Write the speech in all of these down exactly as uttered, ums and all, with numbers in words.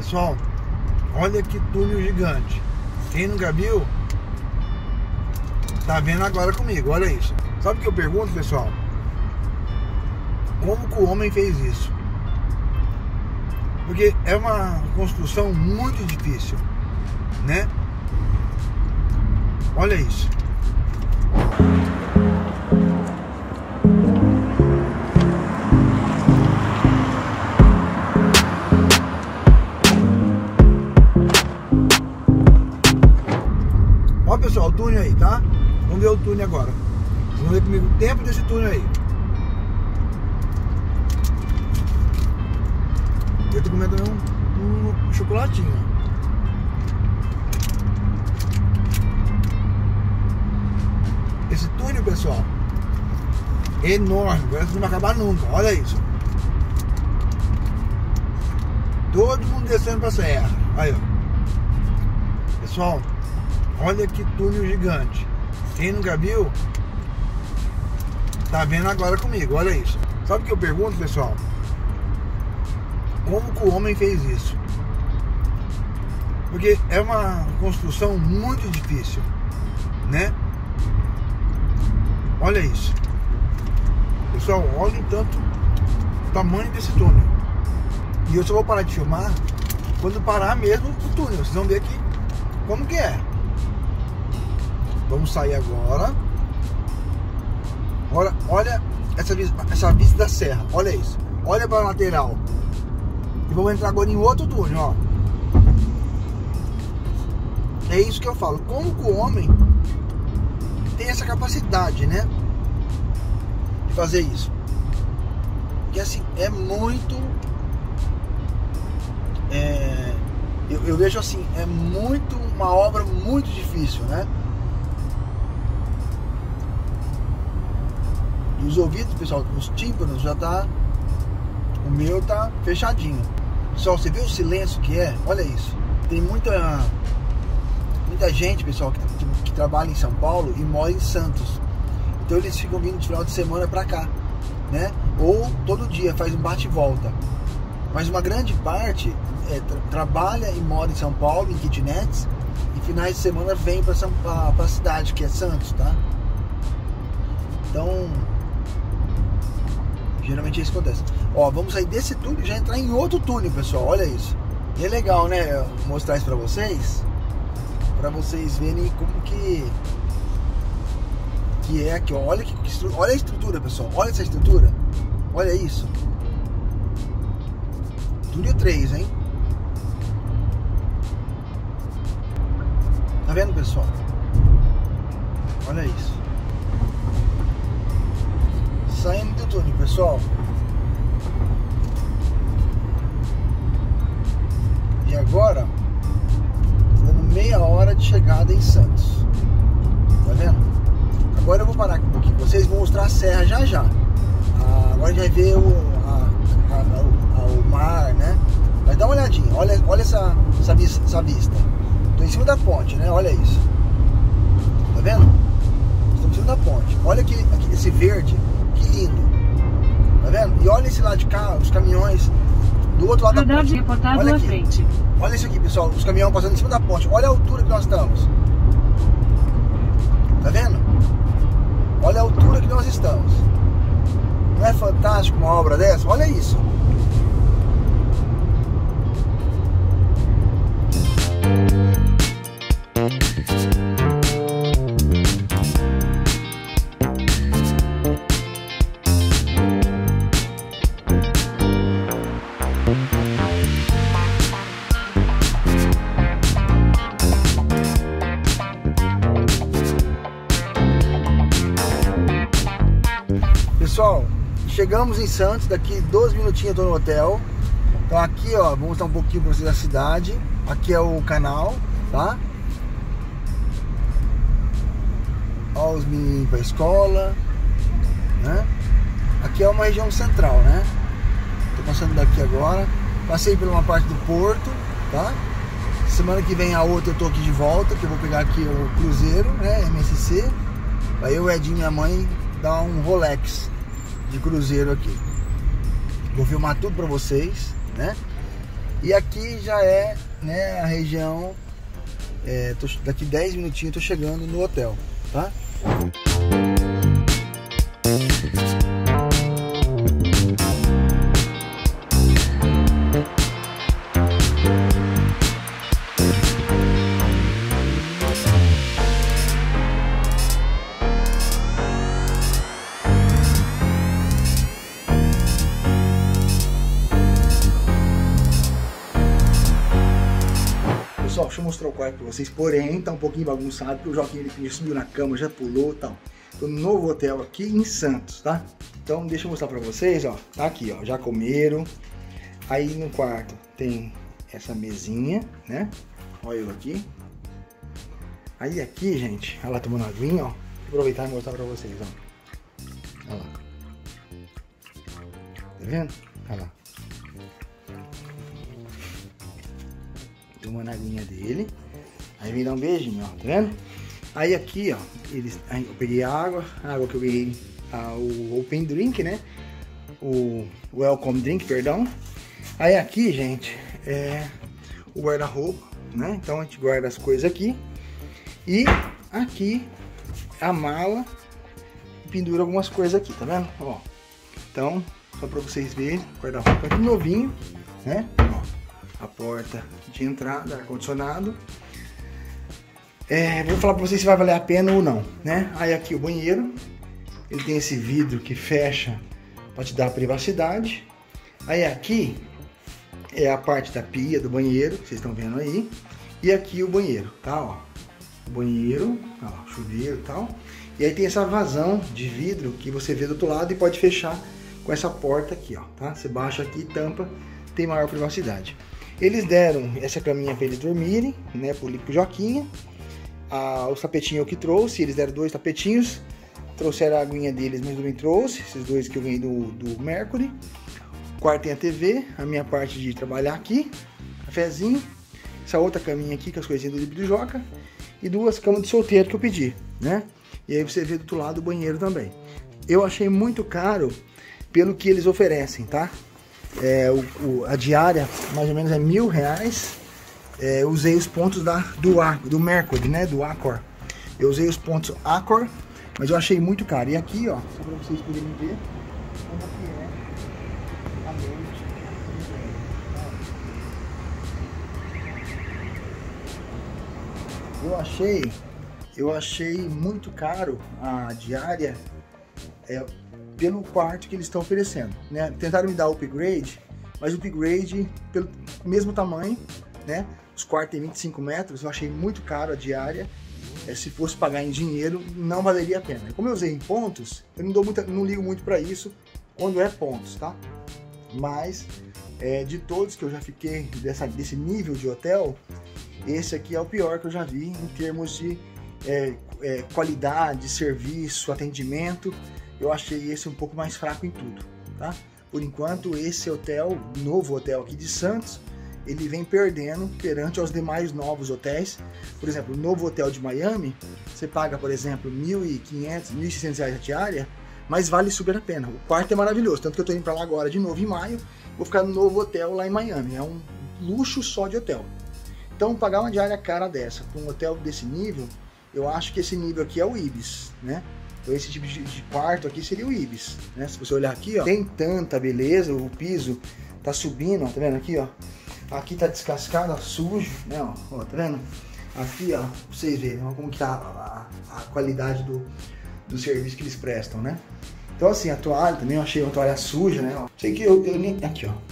Pessoal, olha que túnel gigante. Quem nunca viu, tá vendo agora comigo, olha isso. Sabe o que eu pergunto, pessoal? Como que o homem fez isso? Porque é uma construção muito difícil, né? Olha isso. Ó, pessoal, o túnel aí, tá? Vamos ver o túnel agora. Vamos ver comigo o tempo desse túnel aí. Eu tô comendo um, um chocolatinho. Esse túnel, pessoal, é enorme, parece que não vai acabar nunca. Olha isso. Todo mundo descendo pra serra. Aí, ó. Pessoal, olha que túnel gigante. Quem nunca viu, tá vendo agora comigo, olha isso. Sabe o que eu pergunto, pessoal? Como que o homem fez isso? Porque é uma construção muito difícil, né? Olha isso. Pessoal, olha o tanto, o tamanho desse túnel. E eu só vou parar de filmar quando parar mesmo o túnel. Vocês vão ver aqui como que é. Vamos sair agora. Olha, olha essa, essa vista da serra. Olha isso. Olha para a lateral. E vamos entrar agora em outro túnel, ó. É isso que eu falo. Como que o homem tem essa capacidade, né? De fazer isso. Porque assim, é muito... É, eu, eu vejo assim, é muito uma obra muito difícil, né? E os ouvidos, pessoal, os tímpanos já tá... O meu tá fechadinho. Pessoal, você vê o silêncio que é? Olha isso. Tem muita muita gente, pessoal, que, que, que trabalha em São Paulo e mora em Santos. Então eles ficam vindo de final de semana pra cá, né? Ou todo dia, faz um bate e volta. Mas uma grande parte é, tra trabalha e mora em São Paulo, em kitnets, e finais de semana vem pra, São, pra, pra cidade, que é Santos, tá? Então... geralmente é isso que acontece. Ó, vamos sair desse túnel e já entrar em outro túnel, pessoal. Olha isso. E é legal, né? Mostrar isso pra vocês. Pra vocês verem como que... Que é aqui, ó. Olha, que, olha a estrutura, pessoal. Olha essa estrutura. Olha isso. Túnel três, hein? Tá vendo, pessoal? Olha isso. Saindo do túnel, pessoal. E agora, dando meia hora de chegada em Santos. Tá vendo? Agora eu vou parar aqui um pouquinho. Vocês vão mostrar a serra já já. Ah, agora a gente vai ver o, a, a, a, o mar, né? Mas dá uma olhadinha. Olha, olha essa, essa, vista, essa vista. Tô em cima da ponte, né? Olha isso. Tá vendo? Estou em cima da ponte. Olha aqui, aqui esse verde. Que lindo. Tá vendo? E olha esse lado de cá, os caminhões do outro lado da ponte. Olha aqui. Frente. Olha isso aqui, pessoal. Os caminhões passando em cima da ponte. Olha a altura que nós estamos. Tá vendo? Olha a altura que nós estamos. Não é fantástico uma obra dessa? Olha isso. Pessoal, chegamos em Santos, daqui doze minutinhos eu tô no hotel. Então aqui, ó, vou mostrar um pouquinho pra vocês da cidade. Aqui é o canal, tá? Ó, os meninos indo pra escola, né? Aqui é uma região central, né? Tô passando daqui agora. Passei por uma parte do porto, tá? Semana que vem a outra eu tô aqui de volta, que eu vou pegar aqui o cruzeiro, né? M S C. Aí eu, Edinho e minha mãe dar um Rolex de cruzeiro aqui. Vou filmar tudo pra vocês, né? E aqui já é, né, a região, é, tô, daqui dez minutinhos eu tô chegando no hotel, tá? Pessoal, deixa eu mostrar o quarto pra vocês, porém tá um pouquinho bagunçado, porque o Joaquim ele subiu na cama, já pulou e tal. Tô no novo hotel aqui em Santos, tá? Então deixa eu mostrar pra vocês, ó, tá aqui, ó, já comeram. Aí no quarto tem essa mesinha, né? Olha eu aqui. Aí aqui, gente, ela tomando aguinha, ó. Vou aproveitar e mostrar pra vocês, ó. Olha lá. Tá vendo? Olha lá. Tomando a aguinha dele. Aí vem dar um beijinho, ó, tá vendo? Aí aqui, ó, eles, aí eu peguei a água, a água que eu ganhei, a, o Open Drink, né? O Welcome Drink, perdão. Aí aqui, gente, é o guarda-roupa, né? Então a gente guarda as coisas aqui. E aqui a mala, pendura algumas coisas aqui, tá vendo? Ó, então, só pra vocês verem, guarda-roupa aqui novinho, né? Ó, a porta de entrada, ar-condicionado. É, vou falar pra vocês se vai valer a pena ou não, né? Aí aqui o banheiro, ele tem esse vidro que fecha para te dar privacidade. Aí aqui é a parte da pia do banheiro, que vocês estão vendo aí. E aqui o banheiro, tá? Ó, o banheiro, ó, chuveiro e tal. E aí tem essa vazão de vidro que você vê do outro lado e pode fechar com essa porta aqui, ó, tá? Você baixa aqui e tampa, tem maior privacidade. Eles deram essa caminha para eles dormirem, né? Pro Lico Joquinha. Ah, os tapetinhos eu que trouxe, eles deram dois tapetinhos. Trouxeram a aguinha deles, mas também trouxe. Esses dois que eu ganhei do, do Mercury. O quarto tem a T V, a minha parte de trabalhar aqui. Cafezinho. Essa outra caminha aqui com as coisinhas do Lico do Joca. E duas camas de solteiro que eu pedi, né? E aí você vê do outro lado o banheiro também. Eu achei muito caro pelo que eles oferecem, tá? É, o, o, a diária mais ou menos é mil reais. É, eu usei os pontos da, do, do Mercury, né? Do Accor. Eu usei os pontos Accor, mas eu achei muito caro. E aqui, ó, só para vocês poderem ver como que é a noite. Eu achei, eu achei muito caro a diária. É, pelo quarto que eles estão oferecendo, né? Tentaram me dar o upgrade, mas o upgrade pelo mesmo tamanho, né? Os quartos têm vinte e cinco metros, eu achei muito caro a diária. É, se fosse pagar em dinheiro, não valeria a pena. Como eu usei em pontos, eu não, dou muita, não ligo muito para isso quando é pontos, tá? Mas é, de todos que eu já fiquei dessa, desse nível de hotel, esse aqui é o pior que eu já vi em termos de é, é, qualidade, serviço, atendimento. Eu achei esse um pouco mais fraco em tudo, tá? Por enquanto, esse hotel, novo hotel aqui de Santos, ele vem perdendo perante aos demais novos hotéis. Por exemplo, o novo hotel de Miami, você paga, por exemplo, mil e quinhentos, mil e seiscentos reais a diária, mas vale super a pena. O quarto é maravilhoso, tanto que eu tô indo pra lá agora de novo em maio, vou ficar no novo hotel lá em Miami. É um luxo só de hotel. Então, pagar uma diária cara dessa, para um hotel desse nível, eu acho que esse nível aqui é o Ibis, né? Então esse tipo de, de quarto aqui seria o Ibis, né? Se você olhar aqui, ó, tem tanta beleza, o piso tá subindo, ó, tá vendo aqui, ó? Aqui tá descascado, ó, sujo, né, ó, ó, tá vendo? Aqui, ó, pra vocês verem, ó, como que tá a, a qualidade do, do serviço que eles prestam, né? Então assim, a toalha também, eu achei uma toalha suja, né, ó. Sei que eu, eu nem... Aqui, ó.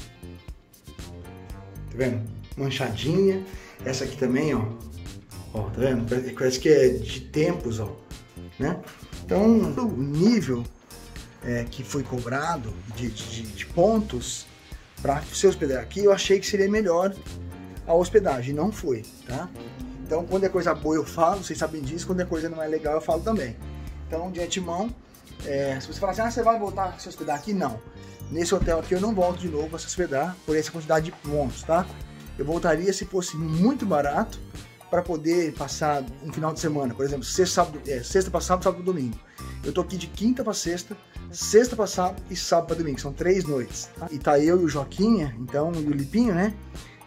Tá vendo? Manchadinha. Essa aqui também, ó. Ó, tá vendo? Parece que é de tempos, ó, né? Então, o nível é, que foi cobrado de, de, de pontos para se hospedar aqui, eu achei que seria melhor a hospedagem, não foi, tá? Então, quando é coisa boa eu falo, vocês sabem disso, quando é coisa não é legal eu falo também. Então, de antemão, é, se você falar assim, ah, você vai voltar a se hospedar aqui? Não. Nesse hotel aqui eu não volto de novo a se hospedar por essa quantidade de pontos, tá? Eu voltaria se fosse muito barato, para poder passar um final de semana, por exemplo, sexta, sábado, é, sexta para sábado, sábado para domingo. Eu tô aqui de quinta para sexta, sexta para sábado e sábado para domingo, são três noites. Tá? E tá eu e o Joquinha, então, e o Lipinho, né?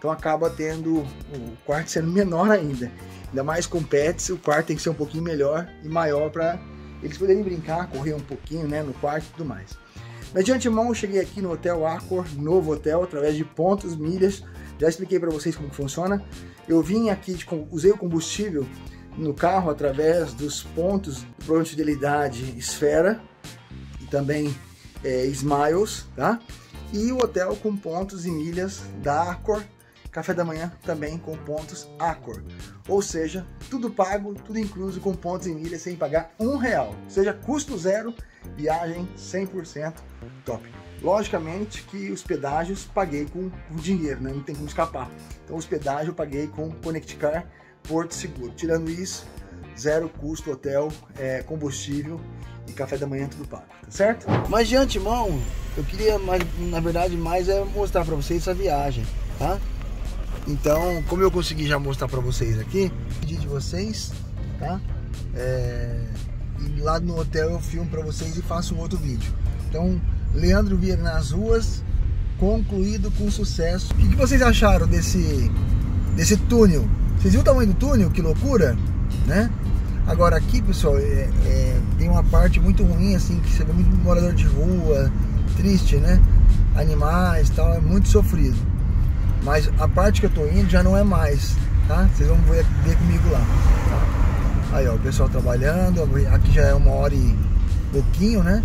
então acaba tendo o quarto sendo menor ainda. Ainda mais com pets, o quarto tem que ser um pouquinho melhor e maior para eles poderem brincar, correr um pouquinho, né, no quarto e tudo mais. Mas de antemão eu cheguei aqui no Hotel Accor, novo hotel, através de pontos, milhas. Já expliquei para vocês como funciona. Eu vim aqui, de, usei o combustível no carro através dos pontos do programa de fidelidade Esfera e também é, Smiles, tá? E o hotel com pontos e milhas da Accor, café da manhã também com pontos Accor. Ou seja, tudo pago, tudo incluso com pontos e milhas sem pagar um real. Ou seja, custo zero, viagem cem por cento top. Logicamente que os pedágios paguei com, com dinheiro, né? Não tem como escapar. Então os pedágios eu paguei com Conectcar, Porto Seguro. Tirando isso, zero custo, hotel, é, combustível e café da manhã tudo pago, tá certo? Mas de antemão, eu queria, mais, na verdade, mais é mostrar para vocês essa viagem, tá? Então, como eu consegui já mostrar para vocês aqui, pedi de vocês, tá? É, e lá no hotel eu filmo para vocês e faço um outro vídeo. Então, Leandro Vieira nas ruas, concluído com sucesso. O que vocês acharam desse, desse túnel? Vocês viram o tamanho do túnel? Que loucura, né? Agora aqui, pessoal, é, é, tem uma parte muito ruim, assim, que você vê muito morador de rua, triste, né? Animais e tal, é muito sofrido. Mas a parte que eu tô indo já não é mais, tá? Vocês vão ver, ver comigo lá, tá? Aí, ó, o pessoal trabalhando, aqui já é uma hora e pouquinho, né?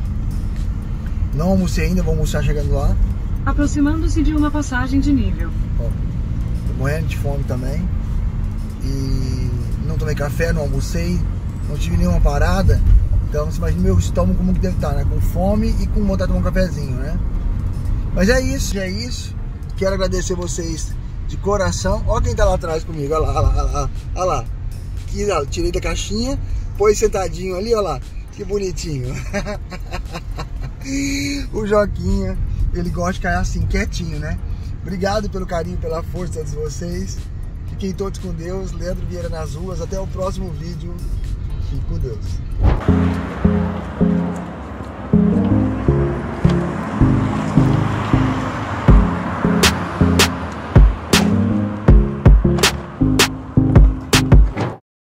Não almocei ainda, vou almoçar chegando lá. Aproximando-se de uma passagem de nível. Ó, tô morrendo de fome também. E não tomei café, não almocei, não tive nenhuma parada. Então você imagina meu estômago como que deve estar, né? Com fome e com vontade de tomar um cafezinho, né? Mas é isso, é isso. Quero agradecer vocês de coração. Olha quem tá lá atrás comigo, olha lá, olha lá, olha lá. Olha lá. Aqui, ó, tirei da caixinha, pôs sentadinho ali, olha lá. Que bonitinho. O Joquinha, ele gosta de ficar assim, quietinho, né? Obrigado pelo carinho, pela força de vocês. Fiquem todos com Deus. Leandro Vieira nas ruas. Até o próximo vídeo. Fique com Deus.